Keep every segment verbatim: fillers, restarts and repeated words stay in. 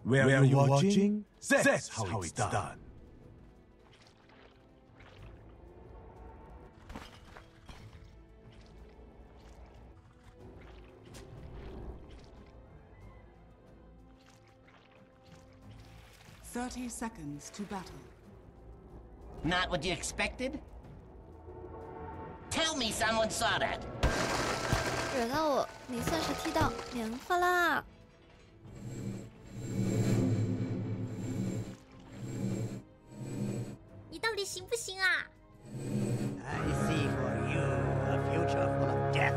Where, Where are you watching? watching? That's, That's how, how it's done. done. Thirty seconds to battle. Not what you expected? Tell me someone saw that. 惹到我，你算是踢到棉花啦！ 你到底行不行啊 I see for you a future full of death.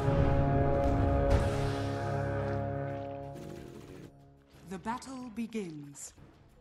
The battle begins.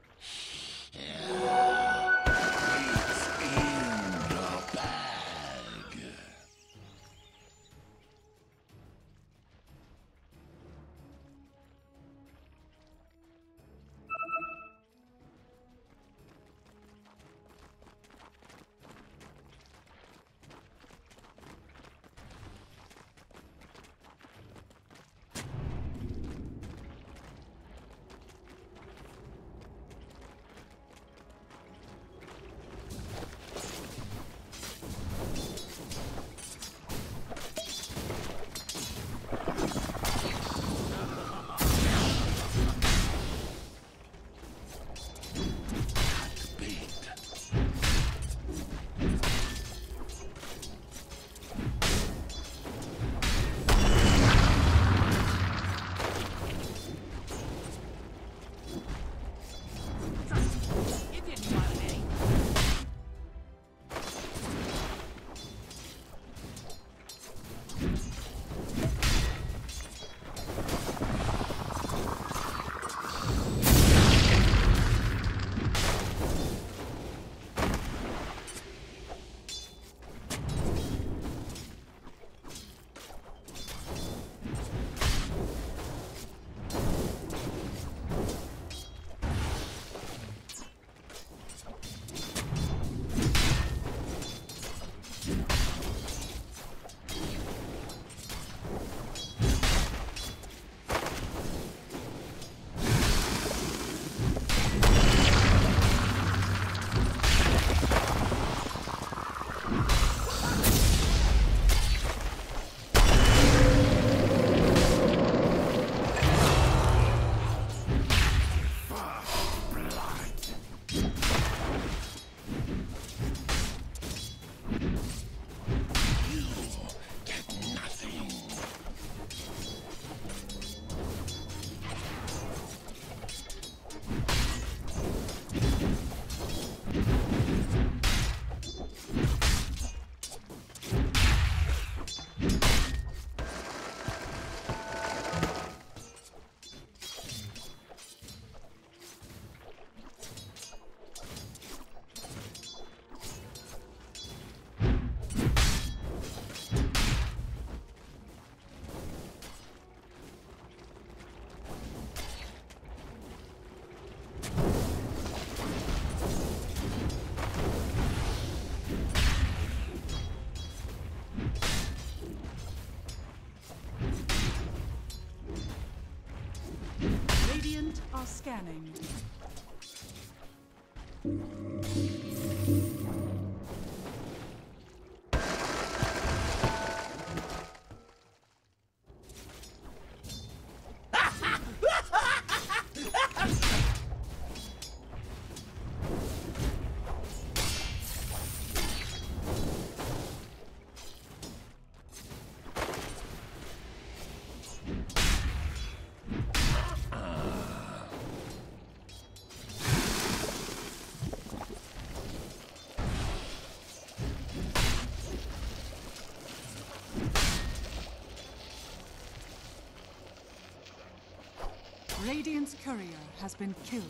Are scanning. Radiant's courier has been killed.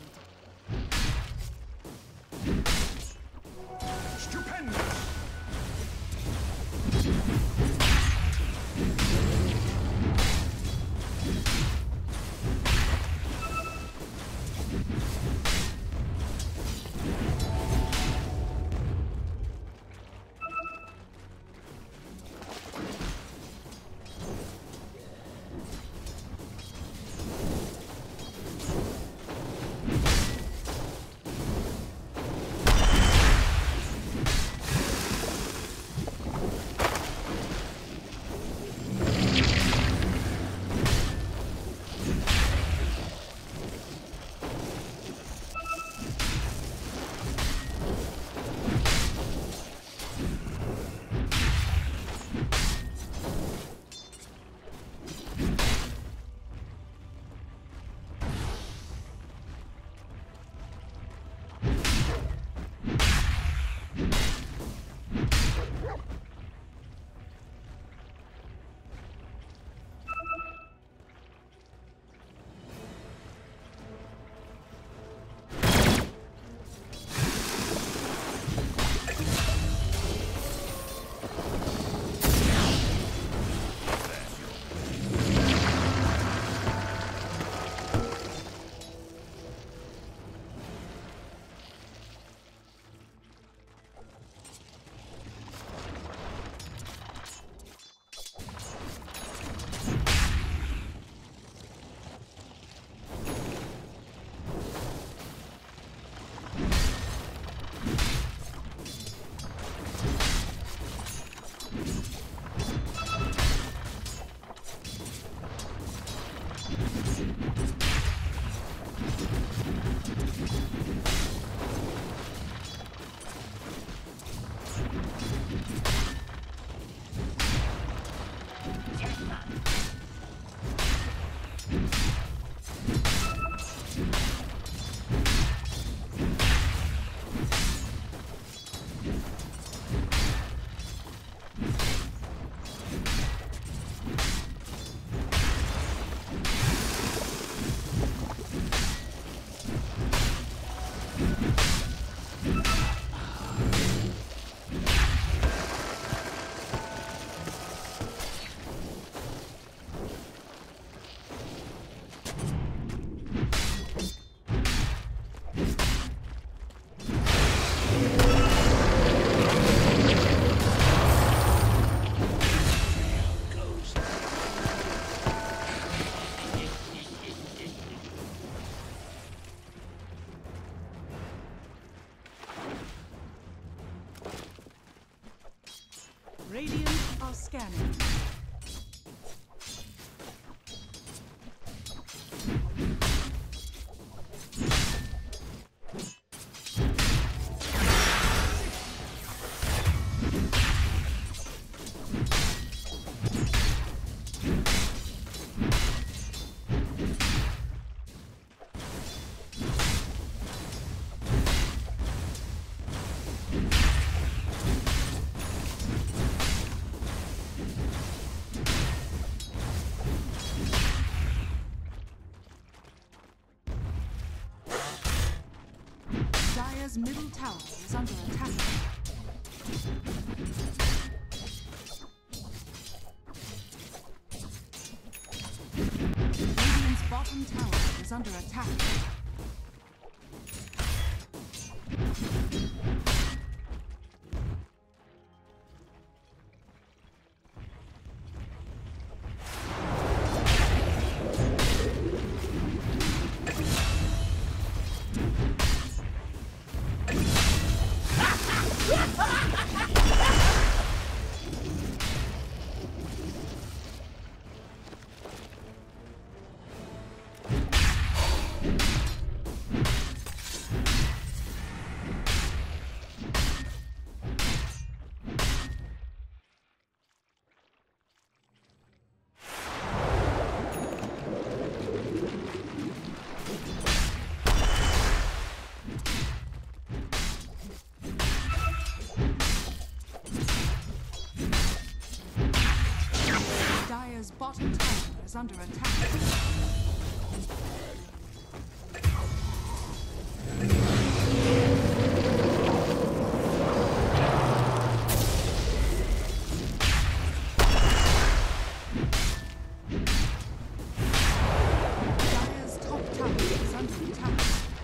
Stupendous! Dire's middle tower is under attack. Radiant's bottom tower is under attack. Bottom tower is under attack. Dire's top tower is under attack.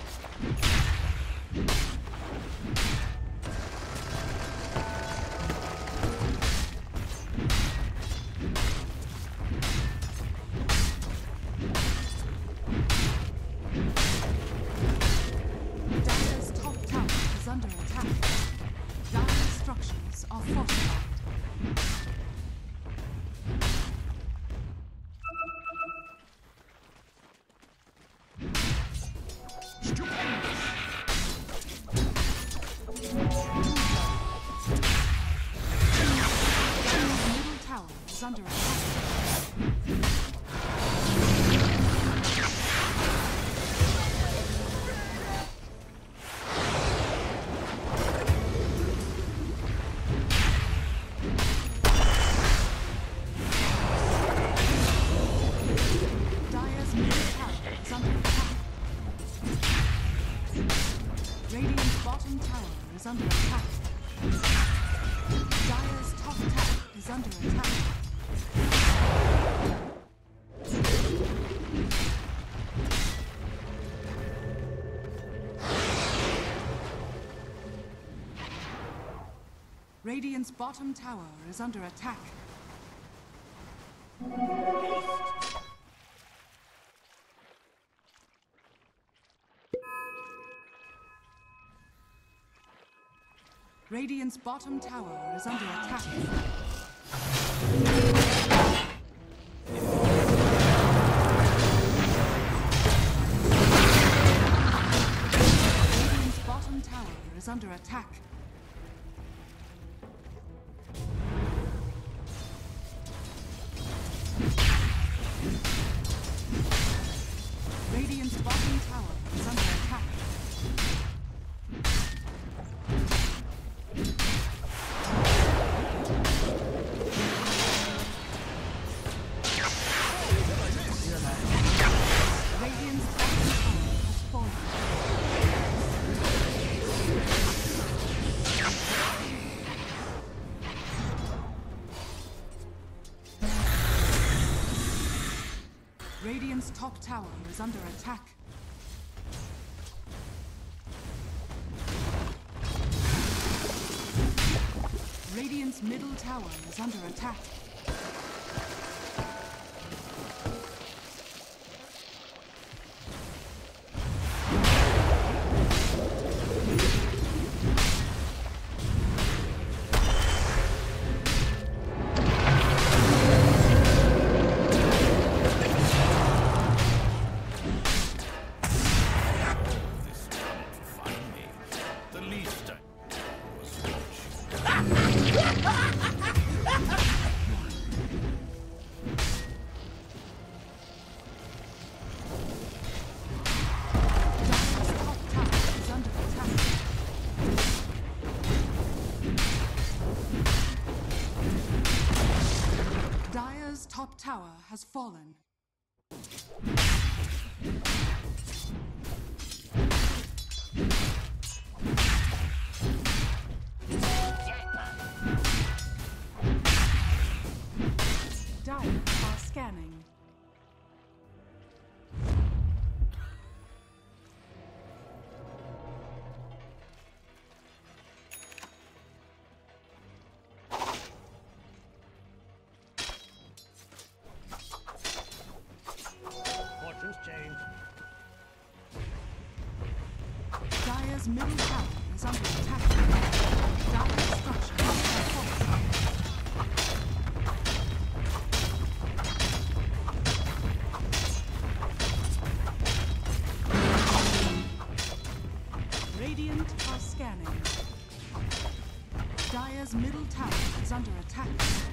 Under attack. Dire's middle tower is under attack. Radiant's bottom tower is under attack. Dire's top tower is under attack. Radiant's bottom tower is under attack. Radiant's bottom tower is under attack. Radiant's bottom tower is under attack. Radiant's bottom tower is under attack. Radiant's top tower is under attack. Radiant's middle tower is under attack. Top tower has fallen. Giants are scanning. Fortunes change. Dire's middle tower is under attack. Dire's structures are fortified. Radiant are scanning. Dire's middle tower is under attack.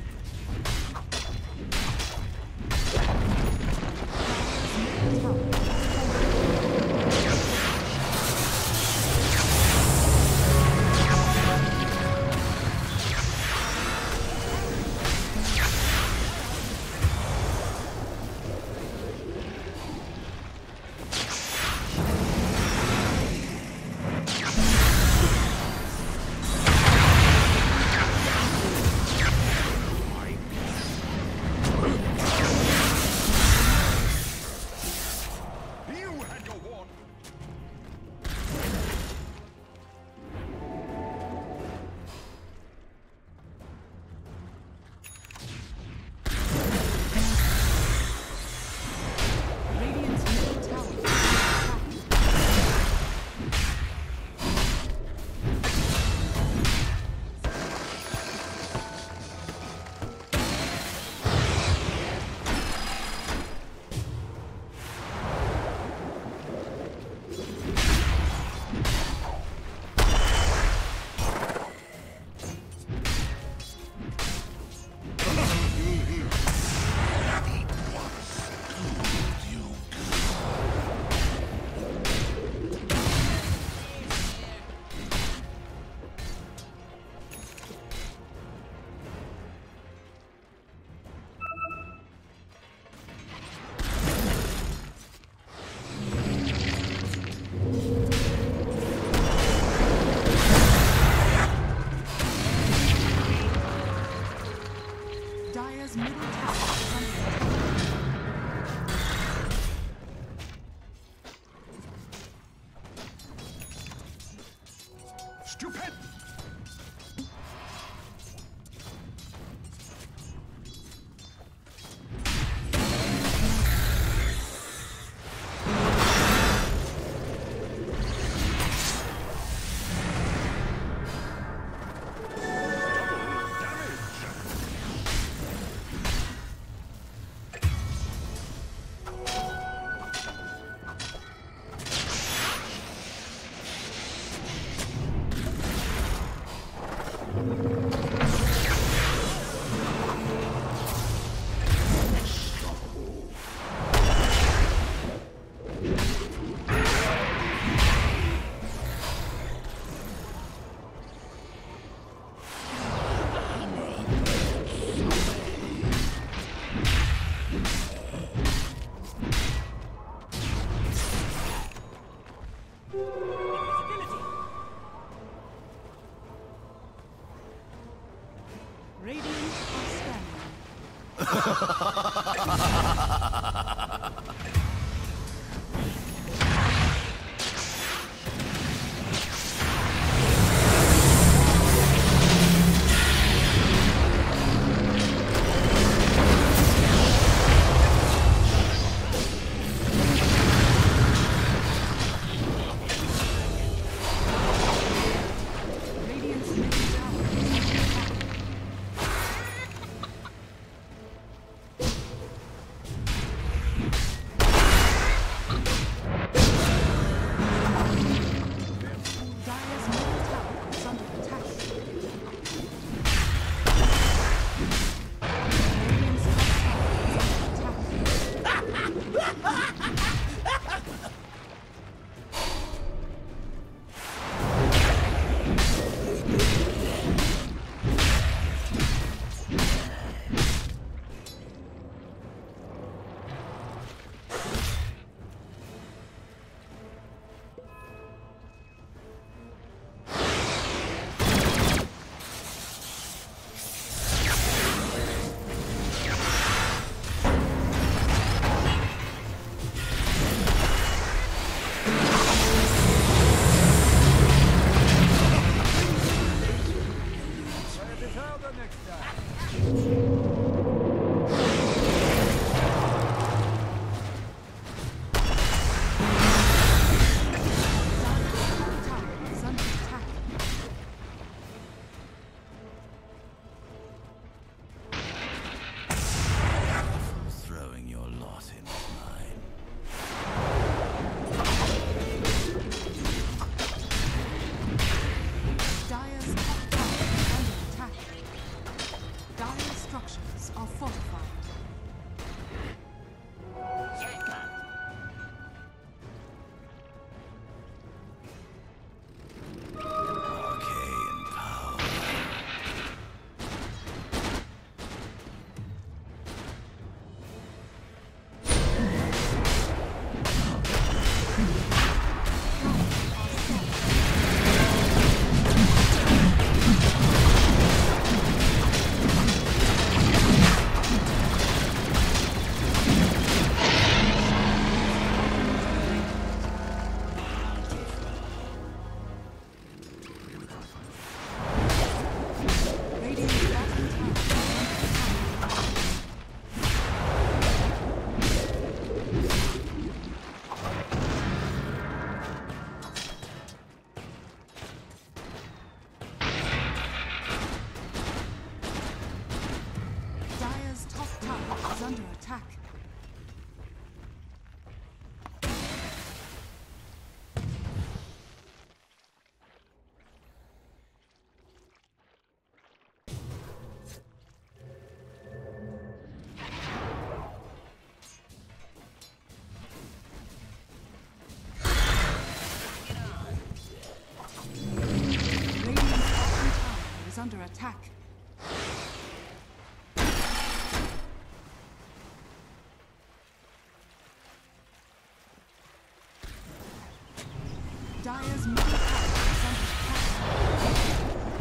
Dire's middle tower is You had your warning. Radiant's middle tower is under attack. Dire's middle tower is under attack. Stupid. Radiant are scanning. Radiant's middle tower is under attack. attack. Under attack. Dire's middle tower is under attack.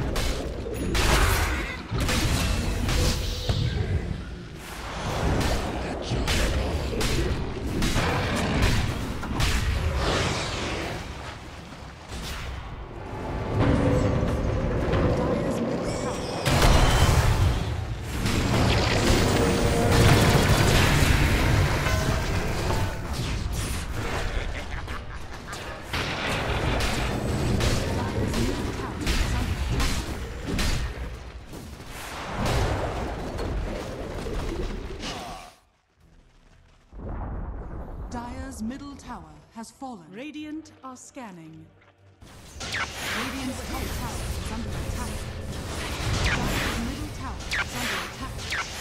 Dire's middle tower has fallen. Radiant are scanning. Radiant's top tower is under attack. Dire's middle tower is under attack.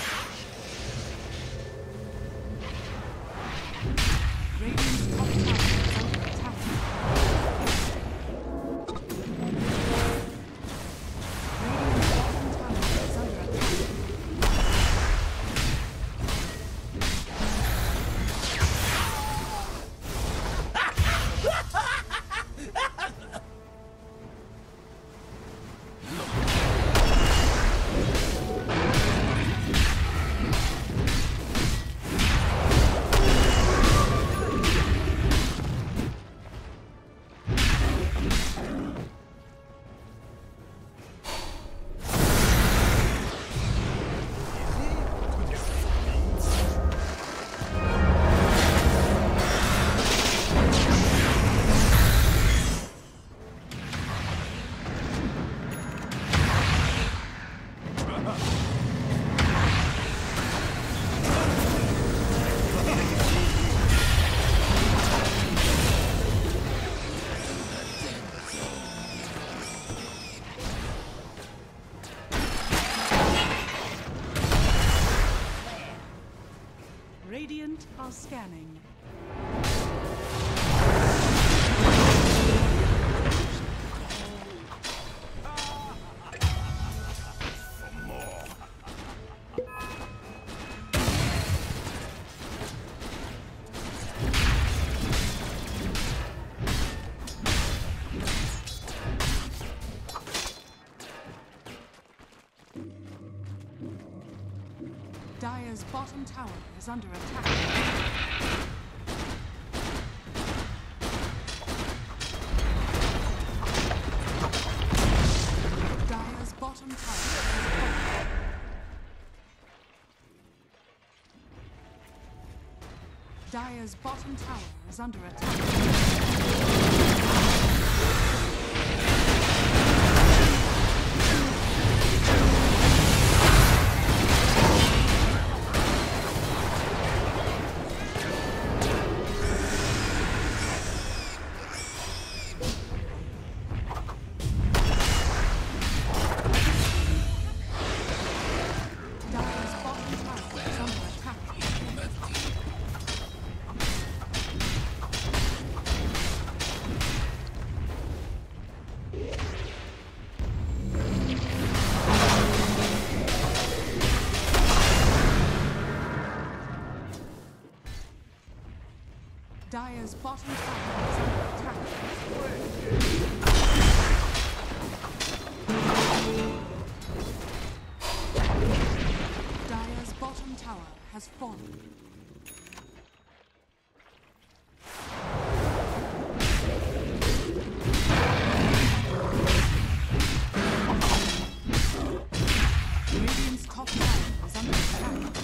Radiant's top tower is under attack. Radiant's bottom tower is under attack. Radiant are scanning. Dire's bottom tower is under attack. Dire's bottom tower is fallen. Dire's bottom tower is under attack. Dire's bottom tower is under attack. Dire's bottom tower has fallen. Radiant's top tower is under attack.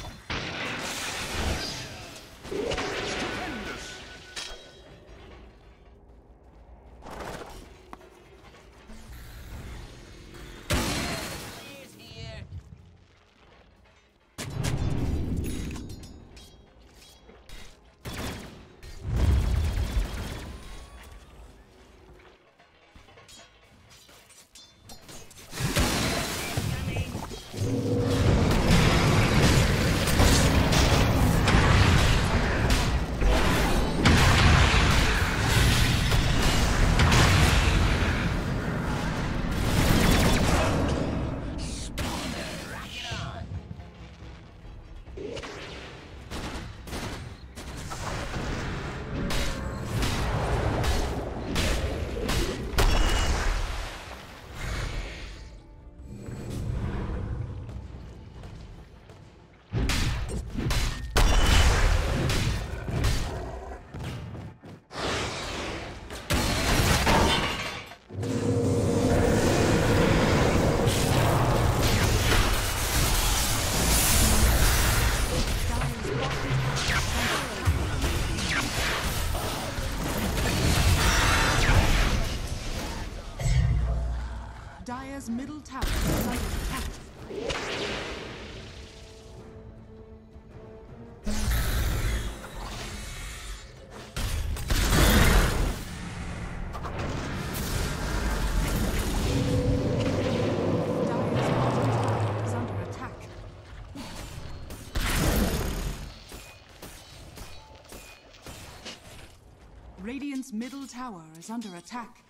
Dire's middle tower is under attack. Radiant's middle tower is under attack.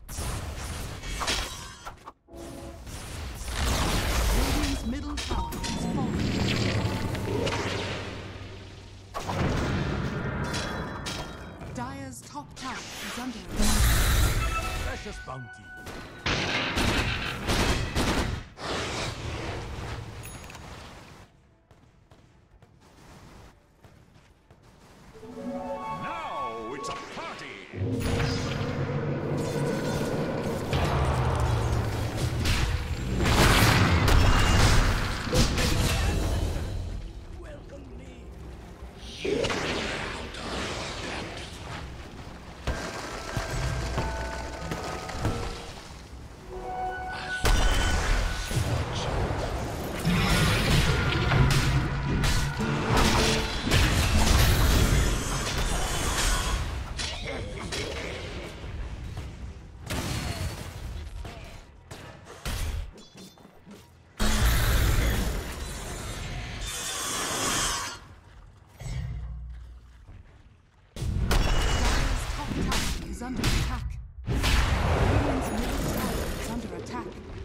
Radiant's middle tower has fallen. Dire's top tower is under attack. Precious bounty. Now it's a party. Is under attack. Radiant's middle tower is under attack.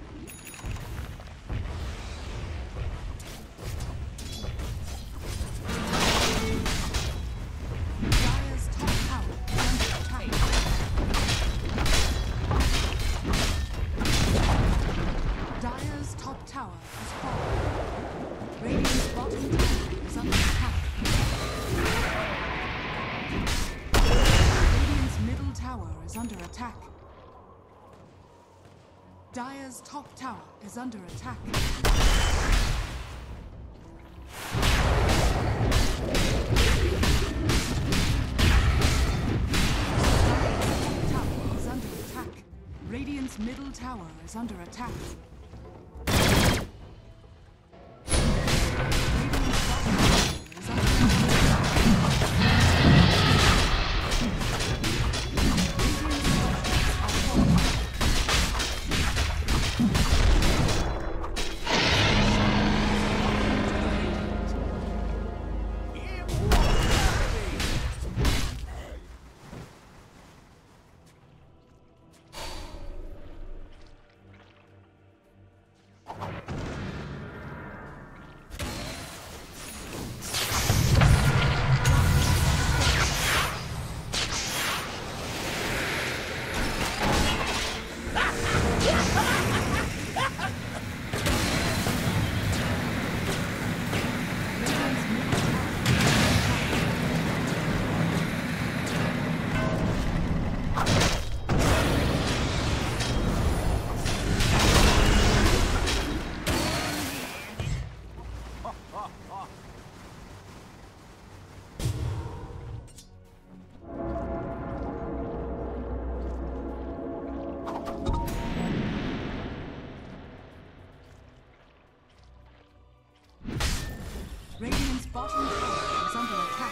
Dire's top tower is under attack. Dire's top tower has fallen. Radiant's bottom tower is under attack. Middle tower is under attack. Dire's top tower is under attack. Dire's top tower is under attack. Radiant's middle tower is under attack. Radiant's bottom tower is under attack.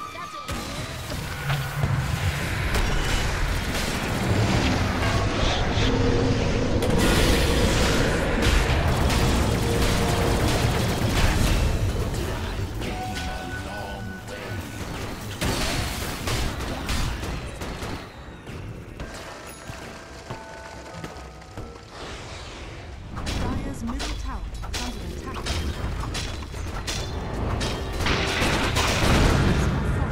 Dire's middle tower is under attack.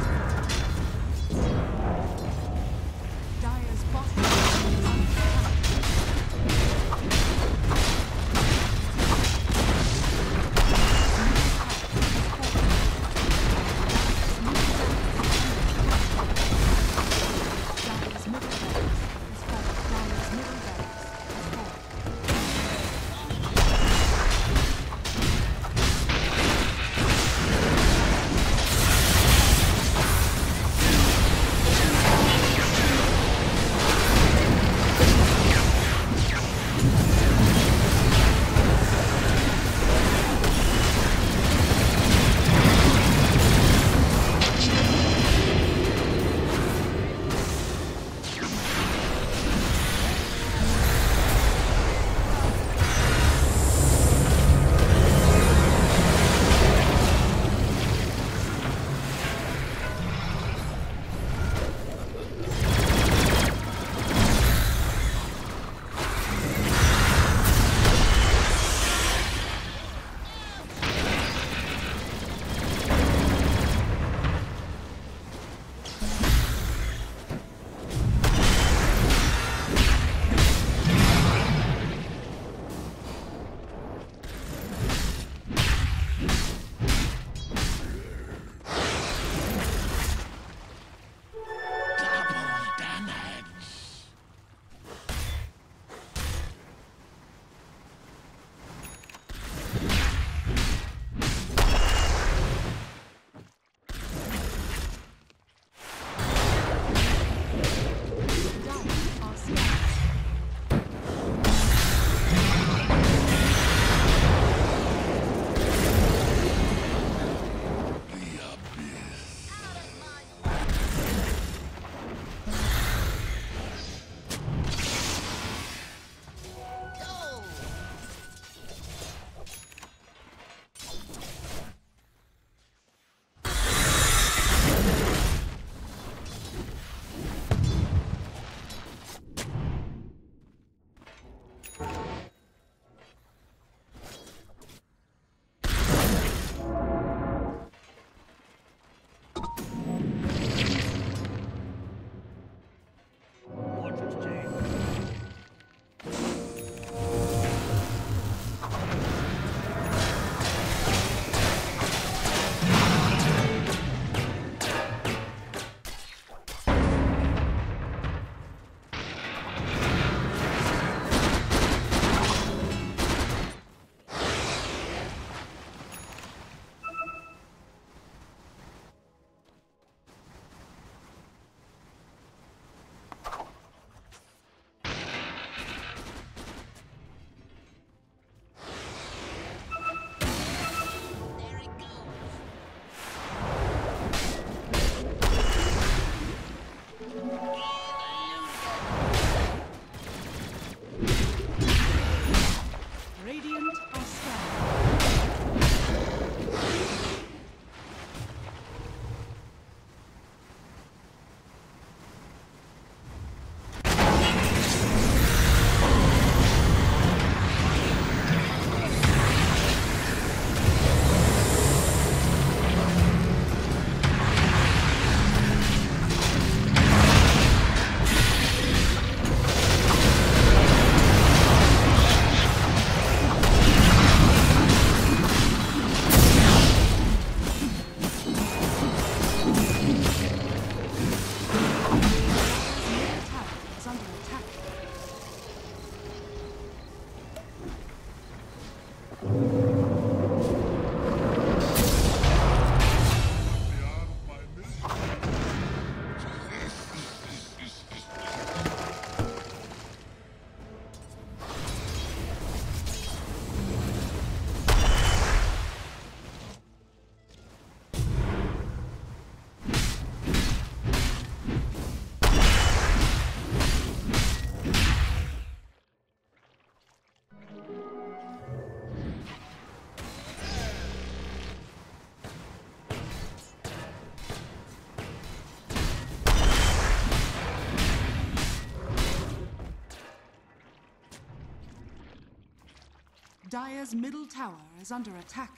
Dire's middle tower is under attack.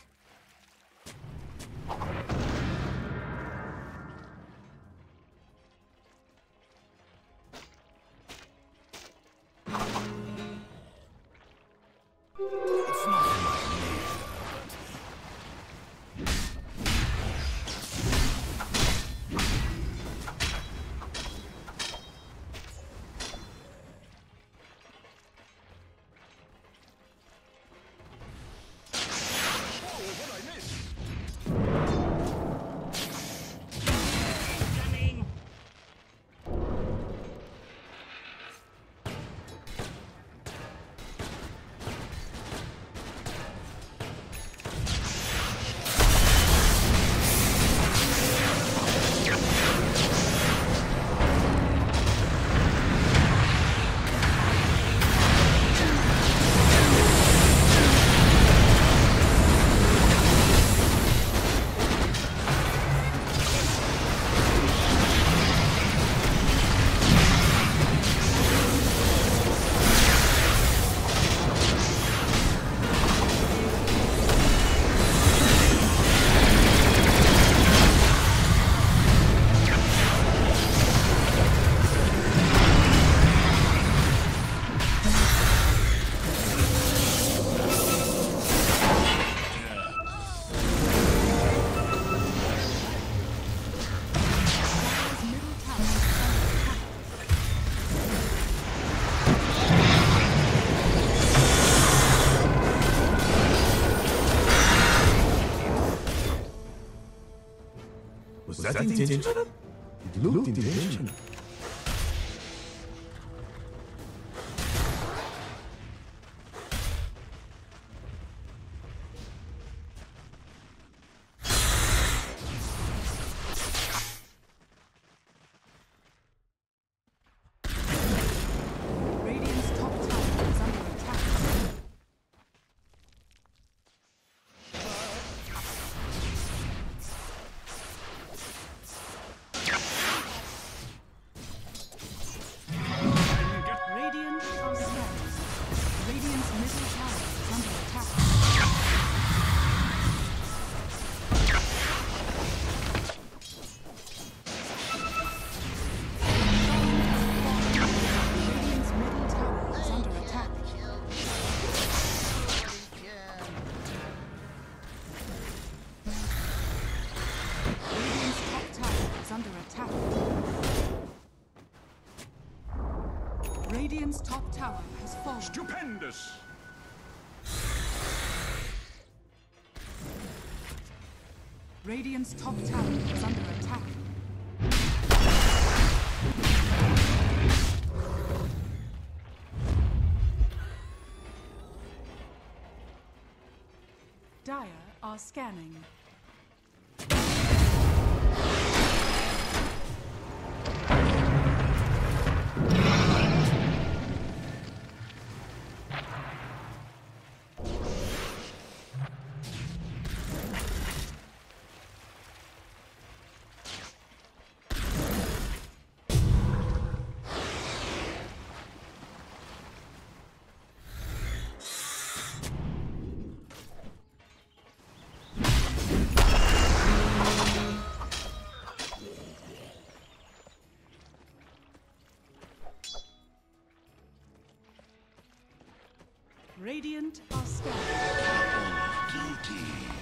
Was that intentional? It looked intentional. Radiant's top tower is under attack. Radiant are scanning. Radiant's middle tower is under attack. Radiant's middle tower is under attack. Radiant's top tower is under attack. Radiant's top tower has fallen. Stupendous! Radiant's top tower is under attack. Dire are scanning. Radiant are scanning. Guilty.